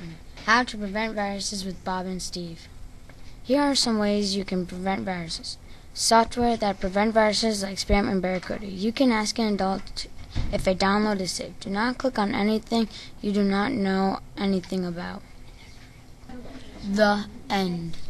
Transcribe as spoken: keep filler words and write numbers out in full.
Internet. How to prevent viruses with Bob and Steve. Here are some ways you can prevent viruses. Software that prevent viruses like spam and barracuda. You can ask an adult if a download is safe. Do not click on anything you do not know anything about. The end.